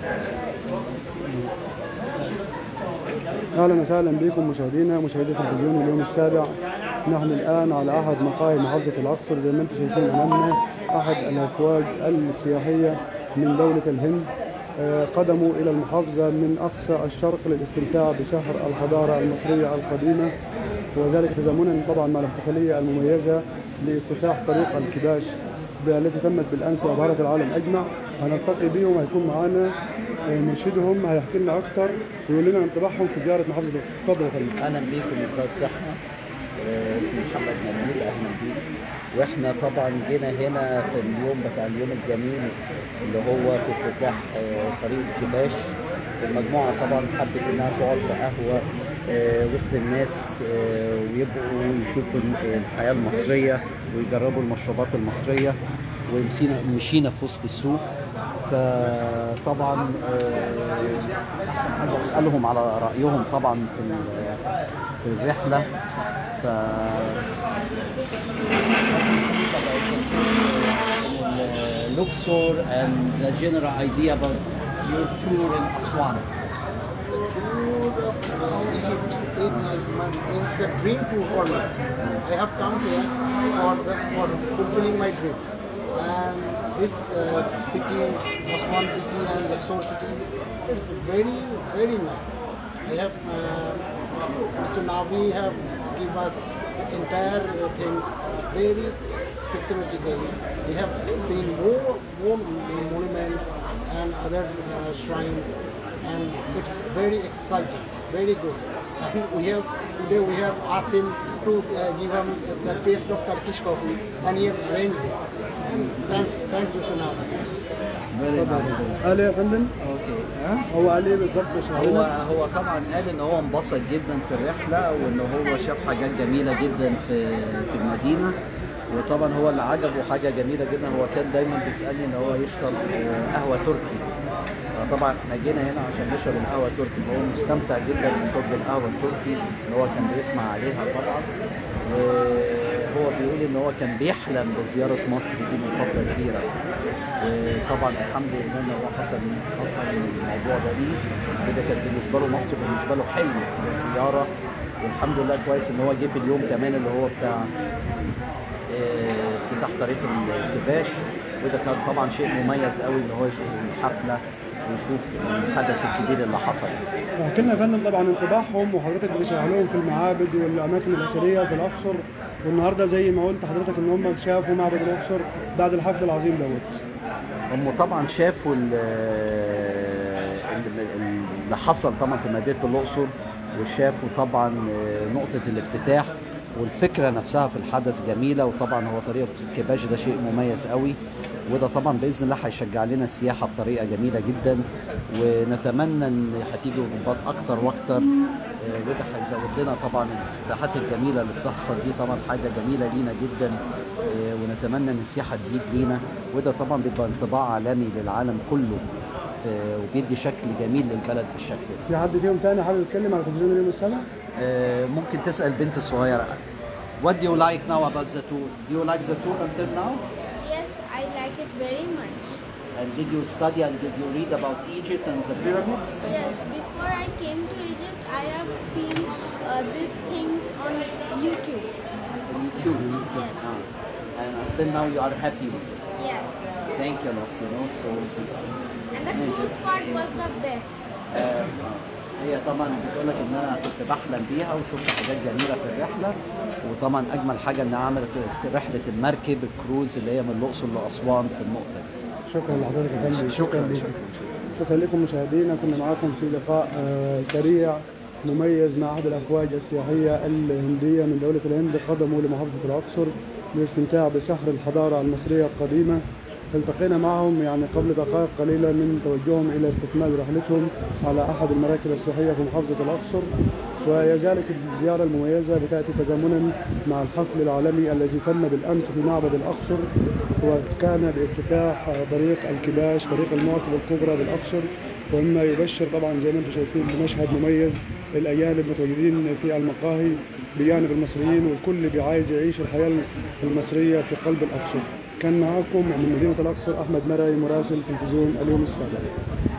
اهلا وسهلا بكم مشاهدينا مشاهدي تلفزيون اليوم السابع. نحن الان على احد مقاهي محافظه الاقصر، زي ما انتم شايفين امامنا احد الافواج السياحيه من دوله الهند. قدموا الى المحافظه من اقصى الشرق للاستمتاع بسحر الحضاره المصريه القديمه، وذلك تزامنا طبعا مع الاحتفاليه المميزه لافتتاح طريق الكباش التي تمت بالامس وابهرت العالم اجمع. هنلتقي بهم وهيكون معانا مرشدهم هيحكي لنا اكثر ويقول لنا انطباعهم في زياره محافظه الاقصر. اتفضل يا فندم. اهلا بيكم، ازاي الصحه؟ اسمي محمد نبيل، اهلا بيك. واحنا طبعا جينا هنا في اليوم بتاع اليوم الجميل اللي هو في افتتاح طريق الكباش. المجموعه طبعا حبت انها تقعد في قهوه وسط الناس ويبقوا يشوفوا الحياه المصريه ويجربوا المشروبات المصريه، ومشينا في وسط السوق. فطبعا احسن حاجه اسالهم على رايهم طبعا في الرحله. Luxor and the general idea about your tour in Aswan. The tour of Egypt means the dream tour for me. I have come here for fulfilling my dream. And this city, Aswan city and Luxor city, it's very, very nice. I have Mr. Navi have given us the entire things very systematically. We have seen more monuments and other shrines, and it's very exciting, very good. And today we have asked him to give him the taste of Turkish coffee, and he has arranged it. And thanks Mr. Navi. قال ايه يا فندم؟ اوكي. هو قال ايه بالظبط يا شباب؟ هو طبعا قال ان هو انبسط جدا في الرحله، وان هو شاف حاجات جميله جدا في المدينه. وطبعا هو اللي عجبه حاجه جميله جدا، هو كان دايما بيسالني ان هو يشرب قهوه تركي. طبعا احنا جينا هنا عشان نشرب القهوه التركي، فهو مستمتع جدا بشرب القهوه التركي اللي هو كان بيسمع عليها طبعا. وهو بيقول ان هو كان بيحلم بزياره مصر دي من فتره كبيره، وطبعا الحمد لله ان هو حصل الموضوع ده ليه. كده كان بالنسبه له مصر بالنسبه له حلم الزياره، والحمد لله كويس ان هو جه في اليوم كمان اللي هو بتاع افتتاح طريق الكباش. وده كان طبعا شيء مميز قوي ان هو يشوف الحفله ويشوف الحدث الكبير اللي حصل. احكي لنا يا فندم طبعا انطباعهم، وحضرتك بتشرح لهم في المعابد والاماكن الاثريه في الاقصر، والنهارده زي ما قلت حضرتك ان هم شافوا معبد الاقصر بعد الحفل العظيم دوت. هم طبعا شافوا اللي حصل طبعا في مدينه الاقصر، وشافوا طبعا نقطه الافتتاح والفكره نفسها في الحدث جميله. وطبعا هو طريق الكباش ده شيء مميز قوي، وده طبعا باذن الله هيشجع لنا السياحه بطريقه جميله جدا، ونتمنى ان هتيجي الرباط اكتر واكتر. وده هيزود لنا طبعا الافتتاحات الجميله اللي بتحصل دي، طبعا حاجه جميله لينا جدا، ونتمنى ان السياحه تزيد لينا. وده طبعا بيبقى انطباع عالمي للعالم كله، وبيدي شكل جميل للبلد بالشكل ده. في حد فيهم تاني حابب يتكلم على تلفزيون اليوم السابع؟ ممكن تسال بنت الصغيره. What do you like now about the tour? Do you like the tour until now? Yes, I like it very much. And did you study and did you read about Egypt and the pyramids? Yes, before I came to Egypt, I have seen these things on YouTube. YouTube? Yes. And until now you are happy with it? Yes. Thank you a lot, so it is. And the cruise part was the best. هي طبعا بتقول لك ان انا كنت بحلم بيها وشفت حاجات جميله في الرحله، وطبعا اجمل حاجه انها عملت رحله المركب الكروز اللي هي من الاقصر لاسوان في النقطه دي. شكرا لحضرتك يا فندم. شكرا لكم مشاهدينا، كنا معاكم في لقاء سريع مميز مع احد الافواج السياحيه الهنديه من دوله الهند، قدموا لمحافظه الاقصر للاستمتاع بسحر الحضاره المصريه القديمه. التقينا معهم قبل دقائق قليلة من توجههم إلى استكمال رحلتهم على أحد المراكب السياحية في محافظة الأقصر. ويزالك الزيارة المميزة بتأتي تزامنا مع الحفل العالمي الذي تم بالأمس في معبد الأقصر، وكان بافتتاح طريق الكباش، طريق المواكب الكبرى بالأقصر، ومما يبشر طبعا زي ما انتم شايفين بمشهد مميز. الأجانب متواجدين في المقاهي بجانب المصريين، والكل بيعايز يعيش الحياة المصرية في قلب الأقصر. كان معاكم من مدينة الأقصر أحمد مرعي، مراسل تلفزيون اليوم السابع.